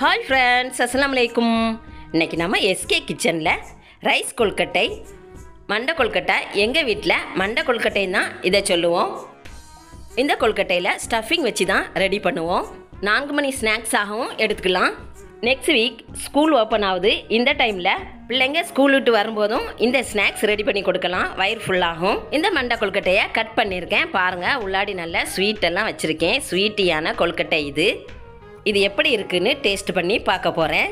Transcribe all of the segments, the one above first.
Hi friends, அஸ்ஸலாமு அலைக்கும். இன்றைக்கி நம்ம எஸ்கே கிச்சனில் ரைஸ் கொழுக்கட்டை, மண்டை கொழுக்கட்டை, எங்கள் வீட்டில் மண்டை கொழுக்கட்டைன்னு தான் இதை சொல்லுவோம். இந்த கொழுக்கட்டையில் ஸ்டஃபிங் வச்சு தான் ரெடி பண்ணுவோம். 4 மணி ஸ்நாக்ஸாகவும் எடுத்துக்கலாம். நெக்ஸ்ட் வீக் ஸ்கூல் ஓப்பன் ஆகுது. இந்த டைமில் பிள்ளைங்க ஸ்கூல் விட்டு வரும்போதும் இந்த ஸ்நாக்ஸ் ரெடி பண்ணி கொடுக்கலாம். வயிறு ஃபுல்லாகும். இந்த மண்டை கொழுக்கட்டையை கட் பண்ணியிருக்கேன். பாருங்கள், உள்ளாடி நல்லா ஸ்வீட்டெல்லாம் வச்சுருக்கேன். ஸ்வீட்டியான கொழுக்கட்டை இது எப்படி இருக்குன்னு டேஸ்ட் பண்ணி பார்க்க போகிறேன்.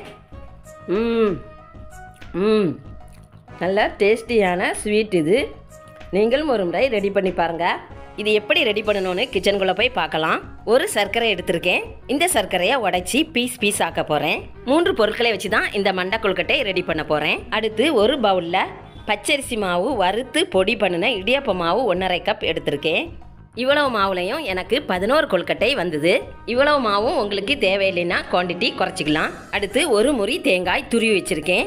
நல்லா டேஸ்டியான ஸ்வீட் இது. நீங்களும் ஒரு முறை ரெடி பண்ணி பாருங்கள். இது எப்படி ரெடி பண்ணணும்னு கிச்சனுக்குள்ளே போய் பார்க்கலாம். ஒரு சர்க்கரை எடுத்திருக்கேன். இந்த சர்க்கரையை உடைச்சி பீஸ் ஆக்க போகிறேன். 3 பொருட்களை வச்சு தான் இந்த மண்டை கொழுக்கட்டை ரெடி பண்ண போகிறேன். அடுத்து ஒரு பவுலில் பச்சரிசி மாவு வறுத்து பொடி பண்ணின இடியாப்ப மாவு 1½ கப் எடுத்திருக்கேன். இவ்வளவு மாவுலையும் எனக்கு 11 கொழுக்கட்டை வந்தது. இவ்வளவு மாவும் உங்களுக்கு தேவையில்லைன்னா குவான்டிட்டி குறைச்சிக்கலாம். அடுத்து ஒரு முறி தேங்காய் துருவி வச்சுருக்கேன்.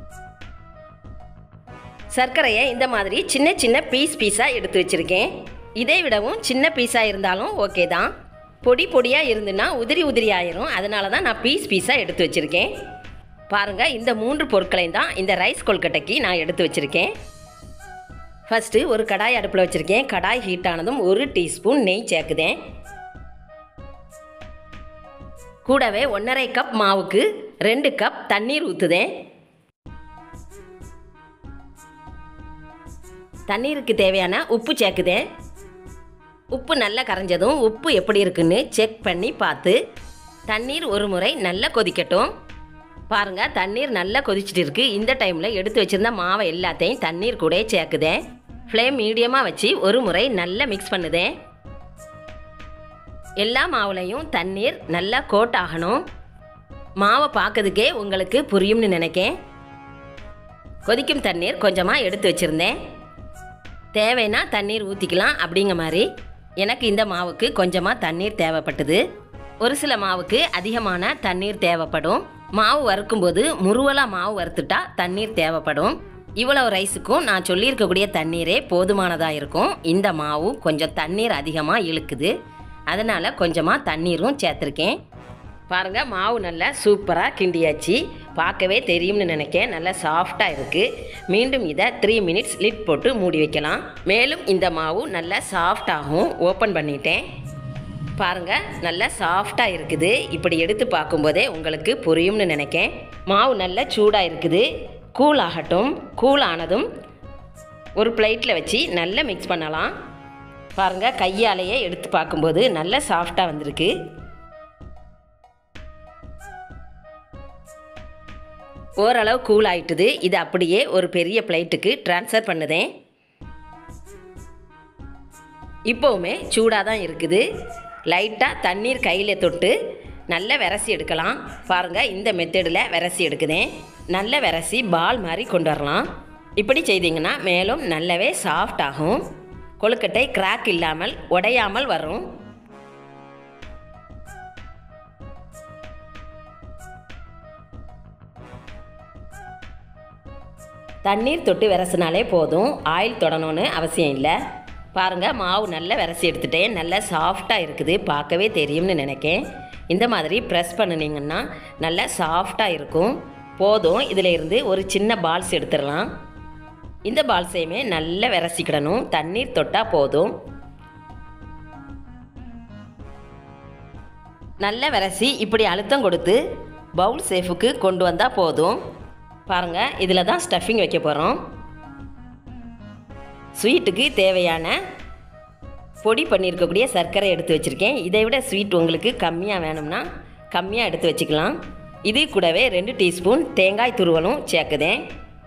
சர்க்கரையை இந்த மாதிரி சின்ன சின்ன பீஸாக எடுத்து வச்சுருக்கேன். இதை விடவும் சின்ன பீஸாக இருந்தாலும் ஓகே தான். பொடியாக இருந்துன்னா உதிரி ஆயிரும். அதனால தான் நான் பீஸாக எடுத்து வச்சுருக்கேன். பாருங்கள், இந்த 3 பொருட்களையும் தான் இந்த ரைஸ் கொழுக்கட்டைக்கு நான் எடுத்து வச்சுருக்கேன். ஃபஸ்ட்டு ஒரு கடாய் அடுப்பில் வச்சுருக்கேன். கடாய் ஹீட் ஆனதும் 1 டீஸ்பூன் நெய் சேர்க்குதேன். கூடவே 1½ கப் மாவுக்கு 2 கப் தண்ணீர் ஊற்றுதேன். தண்ணீருக்கு தேவையான உப்பு சேர்க்குதேன். உப்பு நல்லா கரைஞ்சதும் உப்பு எப்படி இருக்குன்னு செக் பண்ணி பார்த்து தண்ணீர் ஒரு முறை நல்லா கொதிக்கட்டும். பாருங்கள், தண்ணீர் நல்லா கொதிச்சுட்டு இருக்குது. இந்த டைமில் எடுத்து வச்சுருந்த மாவை எல்லாத்தையும் தண்ணீர் கூட சேர்க்குதேன். ஃப்ளேம் மீடியமாக வச்சு ஒரு முறை நல்லா மிக்ஸ் பண்ணுதேன். எல்லா மாவுலையும் தண்ணீர் நல்லா கோட் ஆகணும். மாவை பார்க்கறதுக்கே உங்களுக்கு புரியும்னு நினைக்கேன். கொதிக்கும் தண்ணீர் கொஞ்சமாக எடுத்து வச்சுருந்தேன். தேவைன்னா தண்ணீர் ஊற்றிக்கலாம். அப்படிங்கிற மாதிரி எனக்கு இந்த மாவுக்கு கொஞ்சமாக தண்ணீர் தேவைப்பட்டது. ஒரு சில மாவுக்கு அதிகமான தண்ணீர் தேவைப்படும். மாவு வறுக்கும்போது முருவலாக மாவு வறுத்துட்டா தண்ணீர் தேவைப்படும். இவ்வளவு ரைஸுக்கும் நான் சொல்லியிருக்கக்கூடிய தண்ணீரே போதுமானதாக இருக்கும். இந்த மாவு கொஞ்சம் தண்ணீர் அதிகமாக இழுக்குது. அதனால் கொஞ்சமாக தண்ணீரும் சேர்த்துருக்கேன். பாருங்கள், மாவு நல்லா சூப்பராக கிண்டியாச்சு. பார்க்கவே தெரியும்னு நினைக்கேன். நல்லா சாஃப்டாக இருக்குது. மீண்டும் இதை 3 மினிட்ஸ் லிட் போட்டு மூடி வைக்கலாம். மேலும் இந்த மாவு நல்லா சாஃப்டாகவும் ஓப்பன் பண்ணிட்டேன். பாருங்கள், நல்லா சாஃப்டாக இருக்குது. இப்படி எடுத்து பார்க்கும்போதே உங்களுக்கு புரியும்னு நினைக்கேன். மாவு நல்லா சூடாக இருக்குது. கூல் ஆகட்டும். கூல் ஆனதும் ஒரு பிளேட்டில் வச்சு நல்லா மிக்ஸ் பண்ணலாம். பாருங்கள், கையாலேயே எடுத்து பார்க்கும்போது நல்லா சாஃப்டாக வந்திருக்கு. ஓரளவு கூல் ஆகிட்டுது. இது அப்படியே ஒரு பெரிய பிளேட்டுக்கு ட்ரான்ஸ்ஃபர் பண்ணுதேன். இப்போவுமே சூடாக தான் இருக்குது. லைட்டாக தண்ணீர் கையில் தொட்டு நல்லா விரசி எடுக்கலாம். பாருங்கள், இந்த மெத்தடில் விரசி எடுக்குதேன். நல்ல விரசி பால் மாதிரி கொண்டு வரலாம். இப்படி செய்திங்கன்னா மேலும் நல்லாவே சாஃப்ட் ஆகும். கொழுக்கட்டை கிராக் இல்லாமல் உடையாமல் வரும். தண்ணீர் தொட்டு விரசினாலே போதும். ஆயில் தொடணும்னு அவசியம் இல்லை. பாருங்கள், மாவு நல்லா விரசி எடுத்துட்டேன். நல்லா சாஃப்டாக இருக்குது. பார்க்கவே தெரியும்னு நினைக்கேன். இந்த மாதிரி ப்ரெஸ் பண்ணினீங்கன்னா நல்லா சாஃப்டாக இருக்கும். போதும். இதில் இருந்து ஒரு சின்ன பால்ஸ் எடுத்துடலாம். இந்த பால்ஸையுமே நல்லா விரசிக்கிடணும். தண்ணீர் தொட்டால் போதும். நல்லா விரசி இப்படி அழுத்தம் கொடுத்து பவுல் சேஃபுக்கு கொண்டு வந்தால் போதும். பாருங்கள், இதில் தான் ஸ்டஃபிங் வைக்க போகிறோம். ஸ்வீட்டுக்கு தேவையான பொடி பண்ணியிருக்கக்கூடிய சர்க்கரை எடுத்து வச்சுருக்கேன். இதை விட ஸ்வீட் உங்களுக்கு கம்மியாக வேணும்னா கம்மியாக எடுத்து வச்சுக்கலாம். இது கூடவே 2 டீஸ்பூன் தேங்காய் துருவலும் சேர்க்குதேன்.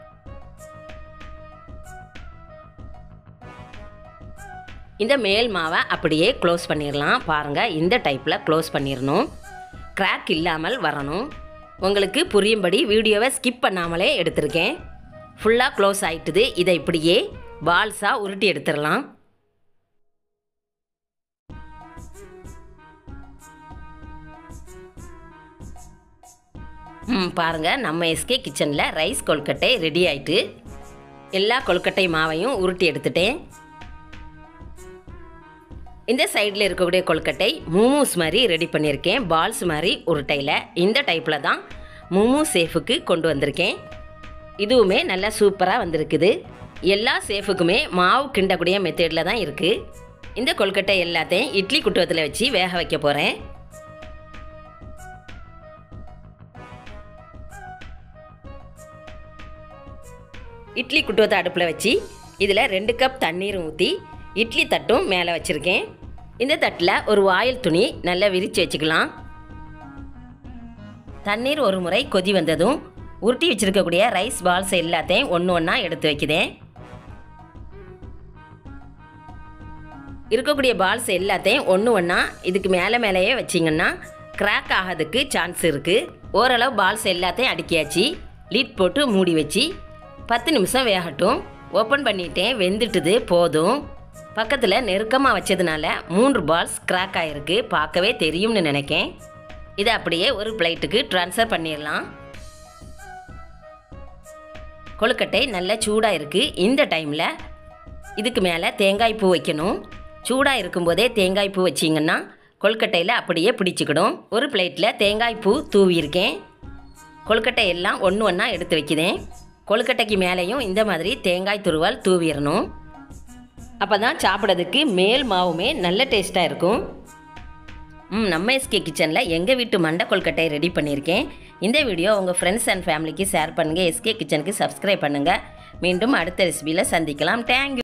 இந்த மேல் மாவை அப்படியே க்ளோஸ் பண்ணிடலாம். பாருங்கள், இந்த டைப்பில் க்ளோஸ் பண்ணிடணும். கிராக் இல்லாமல் வரணும். உங்களுக்கு புரியும்படி வீடியோவை ஸ்கிப் பண்ணாமலே எடுத்திருக்கேன். ஃபுல்லாக க்ளோஸ் ஆகிட்டுது. இதை இப்படியே பால்ஸாக உருட்டி எடுத்துடலாம். பாருங்கள், நம்ம எஸ்கே கிச்சனில் ரைஸ் கொழுக்கட்டை ரெடி ஆகிட்டு எல்லா கொழுக்கட்டை மாவையும் உருட்டி எடுத்துட்டேன். இந்த சைடில் இருக்கக்கூடிய கொழுக்கட்டை மூமூஸ் மாதிரி ரெடி பண்ணியிருக்கேன். பால்ஸ் மாதிரி உருட்டையில் இந்த டைப்பில் தான் மூமூ சேஃபுக்கு கொண்டு வந்திருக்கேன். இதுவுமே நல்லா சூப்பராக வந்திருக்குது. எல்லா சேஃபுக்குமே மாவு கிண்டக்கூடிய மெத்தடில் தான் இருக்குது. இந்த கொழுக்கட்டை எல்லாத்தையும் இட்லி குட்டுவத்தில் வச்சு வேக வைக்க போகிறேன். இட்லி குட்டுவத்தை அடுப்பில் வச்சு இதில் 2 கப் தண்ணீர் ஊற்றி இட்லி தட்டும் மேலே வச்சுருக்கேன். இந்த தட்டில் ஒரு வாயில் துணி நல்லா விரித்து வச்சுக்கலாம். தண்ணீர் ஒரு முறை கொதி வந்ததும் உருட்டி வச்சுருக்கக்கூடிய ரைஸ் பால்ஸ் எல்லாத்தையும் ஒன்று ஒன்றா எடுத்து வைக்கிறேன். இருக்கக்கூடிய பால்ஸ் எல்லாத்தையும் ஒன்று ஒன்றா இதுக்கு மேலேயே வச்சிங்கன்னா கிராக் ஆகிறதுக்கு சான்ஸ் இருக்குது. ஓரளவு பால்ஸ் எல்லாத்தையும் அடுக்கியாச்சு. லிட் போட்டு மூடி வச்சு 10 நிமிஷம் வேகட்டும். ஓப்பன் பண்ணிட்டேன். வெந்துட்டுது. போதும். பக்கத்தில் நெருக்கமாக வச்சதுனால 3 பால்ஸ் கிராக் ஆகிருக்கு. பார்க்கவே தெரியும்னு நினைக்கேன். இதை அப்படியே ஒரு பிளேட்டுக்கு ட்ரான்ஸ்ஃபர் பண்ணிடலாம். கொழுக்கட்டை நல்லா சூடாக இருக்குது. இந்த டைமில் இதுக்கு மேலே தேங்காய் பூ வைக்கணும். சூடாக இருக்கும்போதே தேங்காய் பூ வச்சிங்கன்னா கொழுக்கட்டையில் அப்படியே பிடிச்சிக்கிடும். ஒரு பிளேட்டில் தேங்காய் பூ தூவியிருக்கேன். கொழுக்கட்டை எல்லாம் ஒன்று ஒன்றா எடுத்து வைக்கிறேன். கொழுக்கட்டைக்கு மேலேயும் இந்த மாதிரி தேங்காய் துருவல் தூவிடணும். அப்போ தான் சாப்பிட்றதுக்கு மேல் மாவுமே நல்ல டேஸ்ட்டாக இருக்கும். நம்ம எஸ்கே கிச்சனில் எங்கள் வீட்டு மண்டை கொழுக்கட்டை ரெடி பண்ணியிருக்கேன். இந்த வீடியோ உங்கள் ஃப்ரெண்ட்ஸ் அண்ட் ஃபேமிலிக்கு ஷேர் பண்ணுங்கள். எஸ்கே கிச்சனுக்கு சப்ஸ்கிரைப் பண்ணுங்கள். மீண்டும் அடுத்த ரெசிபியில் சந்திக்கலாம். தேங்க்யூ.